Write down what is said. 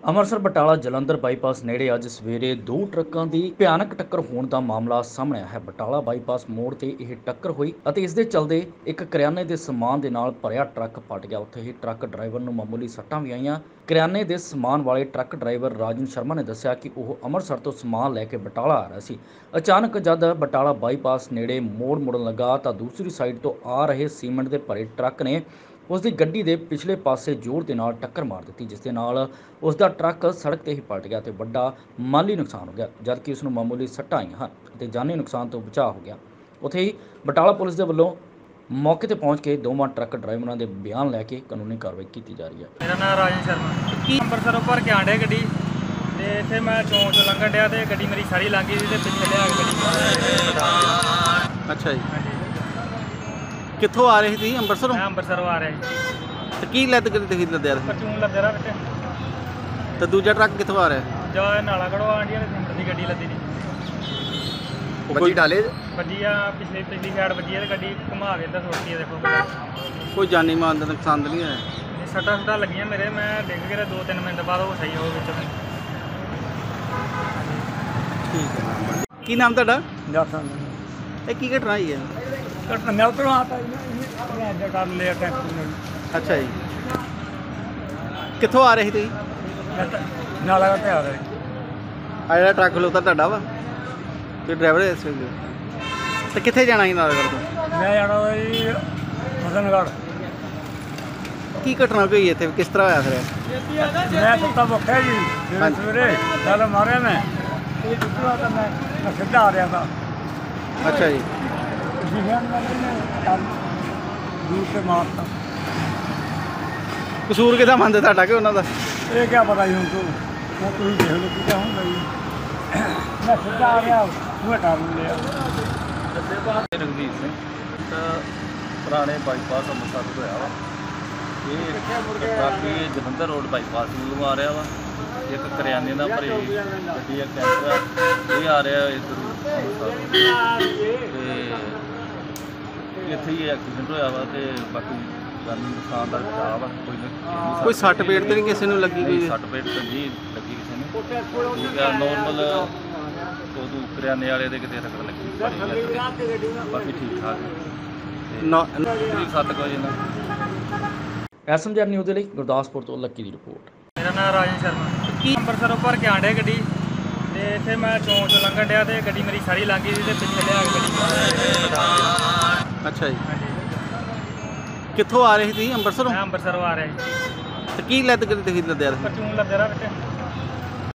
Amritsar Batala Jalandhar bypass ਨੇੜੇ ਅੱਜ ਸਵੇਰੇ ਦੋ ਟਰੱਕਾਂ ਦੀ ਭਿਆਨਕ ਟੱਕਰ ਹੋਣ ਦਾ ਮਾਮਲਾ ਸਾਹਮਣੇ ਆਇਆ ਹੈ। ਬਟਾਲਾ ਬਾਈਪਾਸ ਮੋੜ ਤੇ ਇਹ ਟੱਕਰ ਹੋਈ ਅਤੇ ਇਸ ਦੇ ਚੱਲਦੇ ਇੱਕ ਕਰਿਆਨੇ ਦੇ ਸਮਾਨ ਦੇ ਨਾਲ ਭਰਿਆ ਟਰੱਕ ਪਲਟ ਗਿਆ। ਉੱਥੇ ਹੀ ਟਰੱਕ ਡਰਾਈਵਰ ਨੂੰ ਮਾਮੂਲੀ ਸੱਟਾਂ ਵੀ ਆਈਆਂ। ਕਰਿਆਨੇ ਦੇ ਸਮਾਨ ਵਾਲੇ ਟਰੱਕ ਡਰਾਈਵਰ ਰਾਜਨ ਸ਼ਰਮਾ ਨੇ ਦੱਸਿਆ ਕਿ ਉਹ ਅੰਮ੍ਰਿਤਸਰ ਤੋਂ ਸਮਾਨ ਲੈ ਕੇ ਬਟਾਲਾ ਆ ਰਿਹਾ ਸੀ। ਅਚਾਨਕ ਜਦ ਬਟਾਲਾ ਬਾਈਪਾਸ ਨੇੜੇ ਮੋੜ ਮੁੜਨ ਲੱਗਾ ਤਾਂ ਦੂਸਰੀ ਸਾਈਡ ਤੋਂ ਆ ਰਹੇ ਸੀਮੈਂਟ ਦੇ ਭਰੇ ਟਰੱਕ ਨੇ ਉਸ ਦੀ ਗੱਡੀ ਦੇ ਪਿਛਲੇ ਪਾਸੇ ਜ਼ੋਰ ਦੇ ਨਾਲ ਟੱਕਰ ਮਾਰ ਦਿੱਤੀ, ਜਿਸ ਦੇ ਨਾਲ ਉਸ ਦਾ ਟਰੱਕ ਸੜਕ ਤੇ ਹੀ ਪਲਟ ਗਿਆ ਤੇ ਵੱਡਾ ਮਾਲੀ ਨੁਕਸਾਨ ਹੋ ਗਿਆ, ਜਦਕਿ ਉਸ ਨੂੰ ਮਾਮੂਲੀ ਸੱਟਾਂ ਆਈਆਂ ਹਨ ਅਤੇ ਜਾਨੀ ਨੁਕਸਾਨ ਤੋਂ ਬਚਾਅ ਹੋ ਗਿਆ। ਉੱਥੇ ਹੀ ਬਟਾਲਾ ਪੁਲਿਸ ਦੇ ਵੱਲੋਂ ਮੌਕੇ ਤੇ ਪਹੁੰਚ ਕੇ ਦੋਵਾਂ ਟਰੱਕ ਡਰਾਈਵਰਾਂ ਦੇ ਬਿਆਨ ਲੈ ਕੇ ਕਾਨੂੰਨੀ ਕਾਰਵਾਈ ਕੀਤੀ ਜਾ ਰਹੀ ਹੈ। ਮੇਰਾ ਨਾਮ ਰਾਜਨ ਸ਼ਰਮਾ ਅੰਮ੍ਰਿਤਸਰੋਂ ਭਰ ਕੇ ਆਂਡੇ ਗੱਡੀ ਤੇ ਇੱਥੇ ਮੈਂ ਚੌਂਕ ਚੋਂ ਲੰਘਣ ਡਿਆ ਤੇ ਗੱਡੀ ਮੇਰੀ ਸਾਰੀ ਲੰਘ ਗਈ ਤੇ ਪਿੱਛੇ ਲਿਆ ਕੇ ਗੱਡੀ। ਅੱਛਾ ਜੀ, ਕਿੱਥੋਂ ਆ ਰਹੇ ਸੀ? ਅੰਮ੍ਰਿਤਸਰੋਂ? ਮੈਂ ਅੰਮ੍ਰਿਤਸਰੋਂ ਆ ਰਿਹਾ ਜੀ। ਤੇ ਕੀ ਲੱਦ ਕੇ ਤੁਸੀਂ ਲੱਦਿਆ ਸੀ? ਪਰਚੂਨ ਲੱਦਿਆ ਰਾ ਵਿੱਚ ਤੇ ਦੂਜਾ ਟਰੱਕ ਕਿੱਥੋਂ ਆ ਰਿਹਾ? ਜਾ ਨਾਲਾ ਕੜਵਾ ਆਂਡੀਆਂ ਨੇ ਸਿੰਟ ਦੀ ਗੱਡੀ ਲੱਦੀ ਨਹੀਂ ਕੋਈ ਡਾਲੇ? ਵੱਜੀ ਆ ਪਿਛਲੀ ਸਾਈਡ ਵੱਜੀ ਆ ਤੇ ਗੱਡੀ ਘੁਮਾ ਕੇ ਇੱਧਰ ਸੁੱਟੀ ਆ। ਦੇਖੋ ਕੋਈ ਜਾਨੀ ਮਾਲ ਦਾ ਨੁਕਸਾਨ ਤਾਂ ਨਹੀਂ ਹੋਇਆ? ਸੱਟਾਂ ਲੱਗੀਆਂ ਮੇਰੇ, ਮੈਂ ਡਿੱਗ ਕੇ 2-3 ਮਿੰਟ ਬਾਅਦ ਉਹ ਸਹੀ ਹੋ ਵਿੱਚ। ਠੀਕ ਹੈ। ਕੀ ਨਾਮ ਤੁਹਾਡਾ? ਇਹ ਕੀ ਘਟਨਾ ਹੋਈ ਹੈ? ਮੈਂ ਉਧਰੋਂ ਆਤਾ ਜੀ ਕਰ ਲਿਆ ਟੈਂਪੂ ਨੇ। ਅੱਛਾ ਜੀ, ਕਿੱਥੋਂ ਆ ਰਹੇ ਸੀ ਤੁਸੀਂ? ਨਾਲਾ ਤੇ ਆ ਰਿਹਾ। ਆ ਜਿਹੜਾ ਟਰੱਕ ਖਲੋਤਾ ਤੁਹਾਡਾ ਵਾ ਤੇ ਡਰਾਈਵਰ ਇਸ ਵੇਲੇ ਤੇ ਕਿੱਥੇ ਜਾਣਾ ਸੀ ਨਾਲਗੜ੍ਹ ਤੋਂ? ਮੈਂ ਜਾਣਾ ਜੀ ਮਦਨਗੜ੍ਹ। ਕੀ ਘਟਨਾ ਹੋਈ ਇੱਥੇ, ਕਿਸ ਤਰ੍ਹਾਂ ਹੋਇਆ ਫਿਰ? ਮੈਂ ਸੁੱਤਾ ਭੁੱਖਿਆ ਜੀ ਸਵੇਰੇ ਚੱਲ ਮਾਰਿਆ ਮੈਂ ਇਹ ਦੂਸਰਾ ਤਾਂ ਮੈਂ ਸਿੱਧਾ ਆ ਰਿਹਾ ਤਾਂ। ਅੱਛਾ ਜੀ, ਦੂਰ ਤੇ ਮਾਰਤਾ। ਕਸੂਰ ਕਿਹਦਾ ਮੰਨਦੇ, ਤੁਹਾਡਾ ਕਿ ਉਹਨਾਂ ਦਾ? ਇਹ ਕਿਆ ਪਤਾ ਜੀ ਹੁਣ ਤੁਸੀਂ ਦੇਖ ਲਓ ਕੀ ਹੁੰਦਾ ਜੀ। ਮੈਂ ਸਿੱਧਾ ਆ ਰਿਹਾ ਉਹ ਹਟਾ ਲਿਆ। ਰਘਵੀਰ ਸਿੰਘ ਪੁਰਾਣੇ ਬਾਈਪਾਸ ਅੰਮ੍ਰਿਤਸਰ ਤੋਂ ਹੋਇਆ ਵਾ। ਇਹ ਕਾਫੀ ਜਲੰਧਰ ਰੋਡ ਬਾਈਪਾਸ ਨੂੰ ਆ ਰਿਹਾ ਵਾ। ਇੱਕ ਕਰਿਆਨੇ ਦਾ ਭਰੀ ਗੱਡੀ ਆ ਕੈਂਟਰ, ਇਹ ਆ ਰਿਹਾ ਇੱਧਰ ਤੇ ਇੱਥੇ ਹੀ ਐਕਸੀਡੈਂਟ ਹੋਇਆ ਵਾ ਤੇ ਬਾਕੀ ਜਾਨੀ ਨੁਕਸਾਨ ਦਾ ਬਚਾਅ ਵਾ। ਕੋਈ ਸੱਟ ਪੇਟ ਤੇ ਨਹੀਂ ਕਿਸੇ ਨੂੰ ਲੱਗੀ? ਕੋਈ ਸੱਟ ਪੇਟ ਤਾਂ ਨਹੀਂ ਲੱਗੀ ਕਿਸੇ ਨੂੰ, ਠੀਕ ਆ ਨੋਰਮਲ। ਉਦੋਂ ਕਰਿਆਨੇ ਵਾਲੇ ਦੇ ਕਿਤੇ ਟੱਕਰ ਲੱਗੀ, ਬਾਕੀ ਠੀਕ ਠਾਕ ਤੇ 7 ਵਜੇ ਨਾਲ। ਐਸਐਮਜੀ ਨਿਊਜ਼ ਦੇ ਲਈ ਗੁਰਦਾਸਪੁਰ ਤੋਂ ਲੱਕੀ ਦੀ ਰਿਪੋਰਟ। ਮੇਰਾ ਨਾਮ ਰਾਜਨ ਸ਼ਰਮਾ ਅੰਮ੍ਰਿਤਸਰੋਂ ਭਰ ਕੇ ਆਂਡੇ ਗੱਡੀ ਤੇ ਇੱਥੇ ਮੈਂ ਚੌਂਕ ਚੋਂ ਲੰਘਣ ਡਿਆ ਤੇ ਗੱਡੀ ਮੇਰੀ ਸਾਰੀ ਲੰਘ ਗਈ ਤੇ ਪਿੱਛੇ ਲਿਆ ਕੇ ਗੱਡੀ। ਅੱਛਾ ਜੀ, ਕਿੱਥੋਂ ਆ ਰਹੇ ਸੀ ਤੁਸੀਂ? ਅੰਮ੍ਰਿਤਸਰੋਂ? ਮੈਂ ਅੰਮ੍ਰਿਤਸਰੋਂ ਆ ਰਿਹਾ ਜੀ। ਤੇ ਕੀ ਲੱਦ ਕੇ ਤੁਸੀਂ ਲੱਦਿਆ ਸੀ? ਪਰਚੂਨ ਲੱਦਿਆ ਰਾ ਵਿੱਚ